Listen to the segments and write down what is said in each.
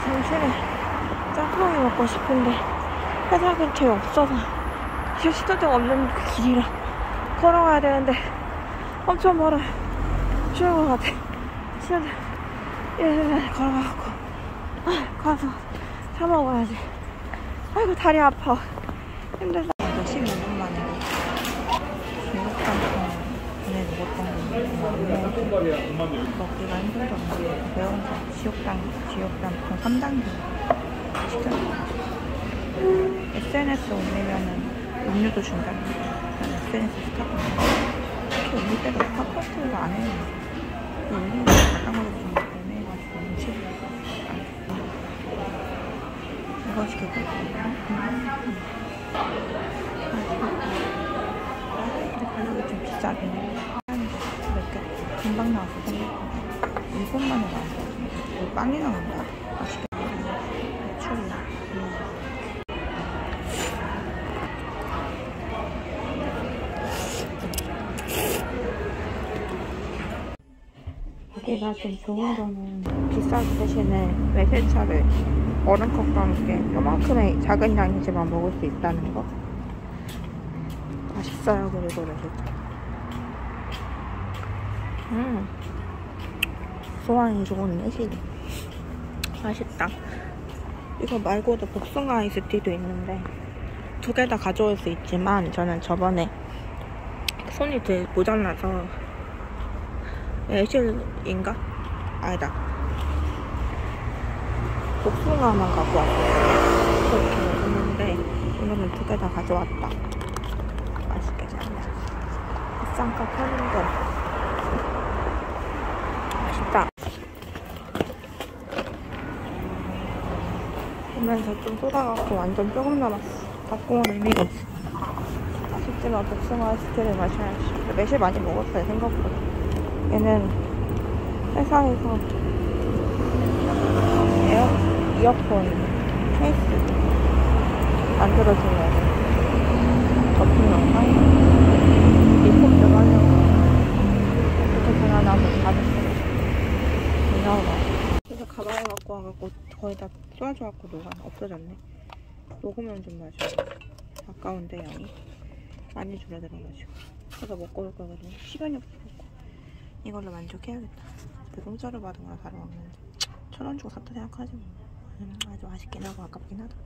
점심에 짬뽕이 먹고 싶은데 회사 근처에 없어서 지금 신호등 없는 길이라 걸어가야 되는데 엄청 멀어요. 추운 것 같아. 신호등 이래서 걸어가고 가서 사 먹어야지. 아이고 다리 아파. 힘들다. 15분 만에 중국 짬뽕 전에 먹었던 거 먹기가 힘들더라고요. 매운거 지옥짬뽕 3단계 시켰어요. SNS 올리면은 음료도 준다는 SNS 스타트인데 특히 올릴 때도 스타트를 안 해요. 올리는 거 자전거도 좀 애매해가지고 음식을 이거 시켰거든요. 근데 가격이 좀 비싸긴 해요. 몇 개 금방 나와서 생각보다 1분 만에 나왔거든요. 빵이 나온다. 맛있겠다. 매출이야. 여기가 좀 좋은 거는 비싼 대신에 매실차를 얼음컵과 함께 요만큼의 작은 양이지만 먹을 수 있다는 거. 맛있어요. 그리고 매실차 소화이 좋은 매실이 맛있다. 이거 말고도 복숭아 아이스티도 있는데 두 개 다 가져올 수 있지만 저는 저번에 손이 되게 모자라서 매실인가? 아니다. 복숭아만 갖고 왔어요. 그렇게 먹었는데 오늘은 두 개 다 가져왔다. 맛있게 잘 먹었어. 비싼 값 하는데 맛있다. 보면서 좀 쏟아갖고 완전 조금 남았어. 갖고 온 의미가 없어. 아쉽지만 복숭아 아이스티를 마셔야지. 매실 많이 먹었어요 생각보다. 얘는 회사에서 이어폰 케이스 만들어주려고 접힌 영상 리폼 좀 하려고 이렇게 전화나서 받았어요. 이나오라. 그래서 가방에 갖고 와갖고 거의 다 쏟아져갖고 없어졌네. 녹으면 좀 마셔. 아까운데 양이 많이 줄어들어가지고. 그래서 먹고 올 거거든요. 시간이 없어갖고 이걸로 만족해야겠다. 그 공짜로 받은 거라 사러 왔는데 1,000원 주고 샀다 생각하지 뭐. 아주 맛있긴 하고 아깝긴 하다.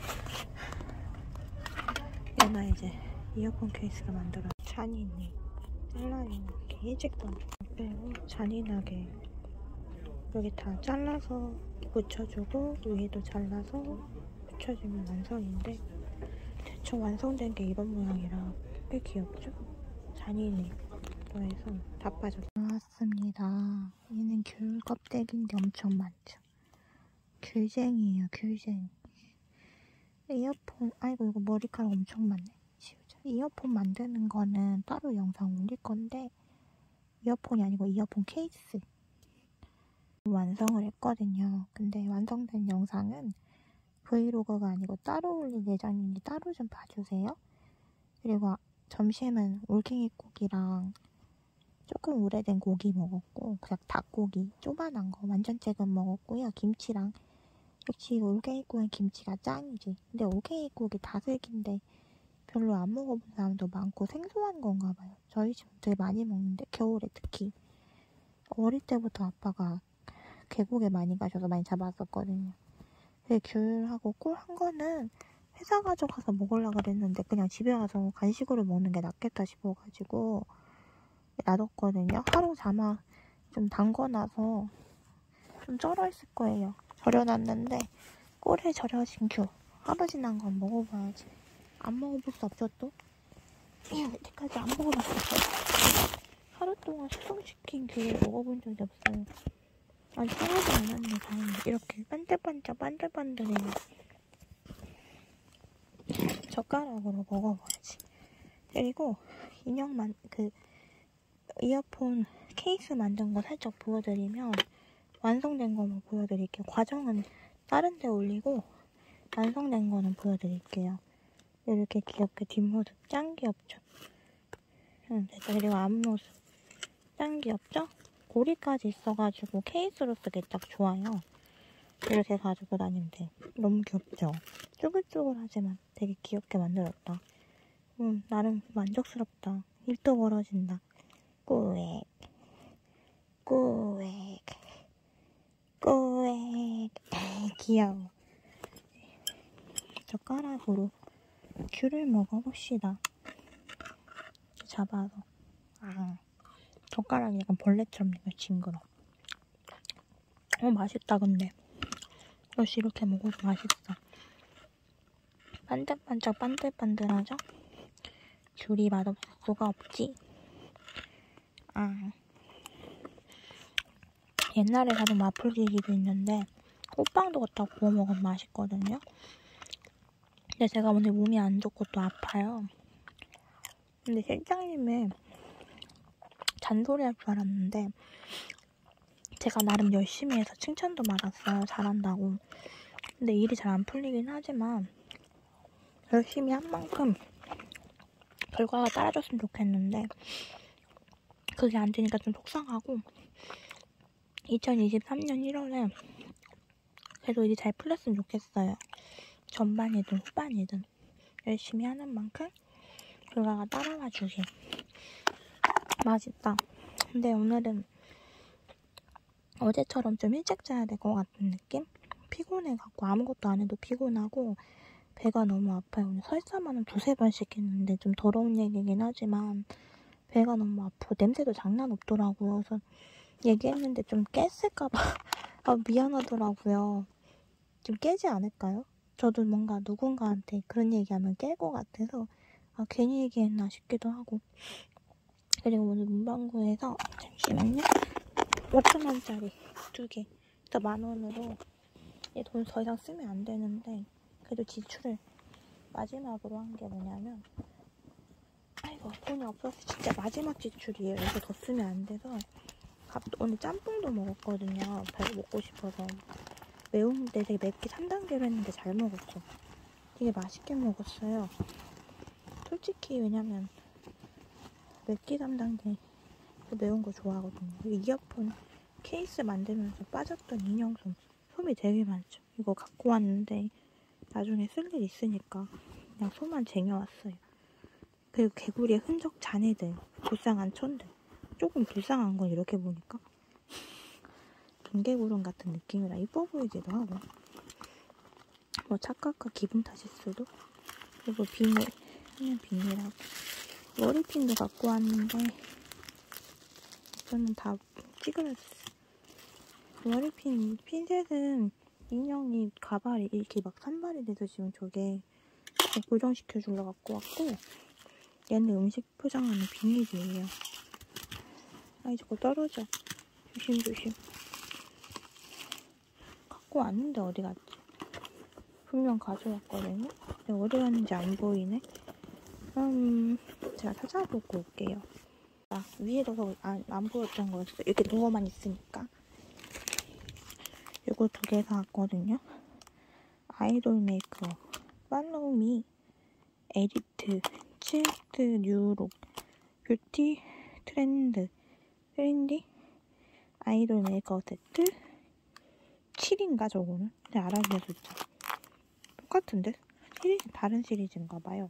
얘나 이제 이어폰 케이스를 만들어. 잔인히 잘라있게 일찍도 빼고 잔인하게 여기 다 잘라서 붙여주고 위에도 잘라서 붙여주면 완성인데 대충 완성된 게 이런 모양이라 꽤 귀엽죠? 잔인히 해서 다 빠졌어요. 나왔습니다. 얘는 귤 껍데기인데 엄청 많죠. 귤쟁이에요. 귤쟁이. 이어폰 아이고 이거 머리카락 엄청 많네. 지우자. 이어폰 만드는 거는 따로 영상 올릴 건데 이어폰이 아니고 이어폰 케이스 완성을 했거든요. 근데 완성된 영상은 브이로그가 아니고 따로 올릴 예정이니 따로 좀 봐주세요. 그리고 점심은 올갱이국이랑 조금 오래된 고기 먹었고 그냥 닭고기 조그만한 거 완전 쬐금 먹었고요. 김치랑 역시 올갱이국은 김치가 짱이지. 근데 올갱이국이 다슬기인데 별로 안 먹어본 사람도 많고 생소한 건가 봐요. 저희 집은 되게 많이 먹는데 겨울에 특히 어릴 때부터 아빠가 계곡에 많이 가셔서 많이 잡았었거든요. 근데 귤하고 꿀 한 거는 회사 가져가서 먹으려고 그랬는데 그냥 집에 와서 간식으로 먹는 게 낫겠다 싶어가지고 놔뒀거든요. 하루 잠아 좀 담궈놔서 좀 쩔어있을 거예요. 절여놨는데 꿀에 절여진 귤 하루 지난 건 먹어봐야지. 안 먹어볼 수 없죠 또? 여태까지 안 먹어봤어요. 하루 동안 숙성시킨 귤을 먹어본 적이 없어요. 아직 상하지 않았네. 다행히 이렇게 반들반들해요. 젓가락으로 먹어봐야지. 그리고 인형만 이어폰 케이스 만든 거 살짝 보여드리면 완성된 거만 보여드릴게요. 과정은 다른 데 올리고 완성된 거는 보여드릴게요. 이렇게 귀엽게 뒷모습 짱 귀엽죠? 됐다. 그리고 앞모습 짱 귀엽죠? 고리까지 있어가지고 케이스로 쓰기 딱 좋아요. 이렇게 가지고 다니면 돼. 너무 귀엽죠? 쪼글쪼글하지만 되게 귀엽게 만들었다. 나름 만족스럽다. 입도 벌어진다. 꾸액 꾸액 꾸액. 귀여워. 젓가락으로 귤을 먹어봅시다. 잡아서. 젓가락이 약간 벌레처럼 징그러. 맛있다 근데. 역시 이렇게 먹어도 맛있어. 반짝반짝 반들반들하죠? 귤이 맛없을 수가 없지. 옛날에 사던 마플기기도 있는데 호빵도 갖다 구워 먹으면 맛있거든요. 근데 제가 오늘 몸이 안 좋고 또 아파요. 근데 실장님의 잔소리 할 줄 알았는데 제가 나름 열심히 해서 칭찬도 받았어요. 잘한다고. 근데 일이 잘 안 풀리긴 하지만 열심히 한 만큼 결과가 따라줬으면 좋겠는데 그게 안 되니까 좀 속상하고 2023년 1월에 그래도 일이 잘 풀렸으면 좋겠어요. 전반이든 후반이든 열심히 하는 만큼 결과가 따라와 주길. 맛있다. 근데 오늘은 어제처럼 좀 일찍 자야 될 것 같은 느낌? 피곤해갖고 아무것도 안 해도 피곤하고 배가 너무 아파요. 오늘 설사만 두세 번 시켰는데 좀 더러운 얘기긴 하지만 배가 너무 아프고 냄새도 장난 없더라고요. 그래서 얘기했는데 좀 깼을까봐 미안하더라고요. 좀 깨지 않을까요? 저도 뭔가 누군가한테 그런 얘기하면 깰 것 같아서 괜히 얘기했나 싶기도 하고. 그리고 오늘 문방구에서 잠시만요. 5,000원짜리 2개. 그래서 10,000원으로 돈 더 이상 쓰면 안 되는데 그래도 지출을 마지막으로 한 게 뭐냐면 돈이 없어서 진짜 마지막 지출이에요. 이거 더 쓰면 안 돼서 오늘 짬뽕도 먹었거든요. 배가 먹고 싶어서. 매운데 되게 맵기 3단계로 했는데 잘 먹었어. 되게 맛있게 먹었어요. 솔직히 왜냐면 맵기 3단계 매운 거 좋아하거든요. 이어폰 케이스 만들면서 빠졌던 인형솜. 솜이 되게 많죠. 이거 갖고 왔는데 나중에 쓸 일 있으니까 그냥 솜만 쟁여왔어요. 그리고 개구리의 흔적 잔해들, 불쌍한 천들. 조금 불쌍한 건 이렇게 보니까 동개구름 같은 느낌이라 이뻐 보이기도 하고 뭐 착각과 기분 탓일 수도. 그리고 비닐, 하면 비닐하고 머리핀도 갖고 왔는데 저는 다 찌그러졌어요. 머리핀 핀셋은 인형이 가발이 이렇게 막 산발이 돼서 지금 저게 고정시켜 주려 갖고 왔고 얘는 음식 포장하는 비닐이에요. 자꾸 떨어져. 조심조심. 갖고 왔는데 어디 갔지? 분명 가져왔거든요. 근데 어디 갔는지 안 보이네. 제가 찾아보고 올게요. 위에 둬서 안 보였던 거였어. 이렇게 누워만 있으니까. 이거 2개 사왔거든요. 아이돌 메이크업 팔로우미 에디트 칠트 뉴룩 뷰티 트렌디 아이돌 메이크업 세트 7인가 저거는? 근데 아라비아 숫자 똑같은데? 시리즈 다른 시리즈인가봐요.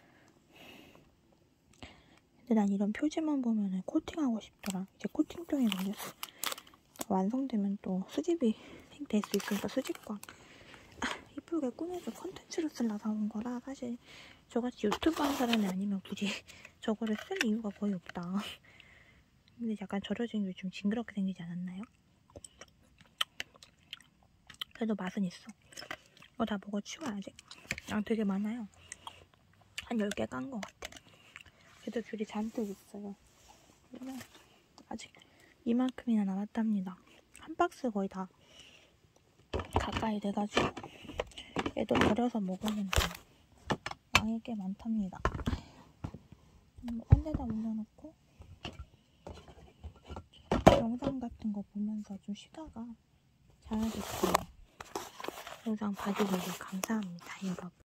근데 난 이런 표지만 보면은 코팅하고 싶더라. 이제 코팅병이 걸렸어. 완성되면 또 수집이 될 수 있으니까 수집광. 이쁘게 꾸며서 컨텐츠로 쓰려 사온 거라 사실 저같이 유튜브 하는 사람이 아니면 굳이 저거를 쓸 이유가 거의 없다. 근데 약간 절여진 게 좀 징그럽게 생기지 않았나요? 그래도 맛은 있어. 이거 다 먹어 치워야지. 되게 많아요. 한 10개 깐 것 같아. 그래도 귤이 잔뜩 있어요. 그러면 아직 이만큼이나 남았답니다. 한 박스 거의 다 가까이 돼가지고 얘도 버려서 먹으면 양이 꽤 많답니다. 딴 데다 올려놓고 영상 같은 거 보면서 좀 쉬다가 자야겠어요. 영상 봐주셔서 감사합니다, 여러분.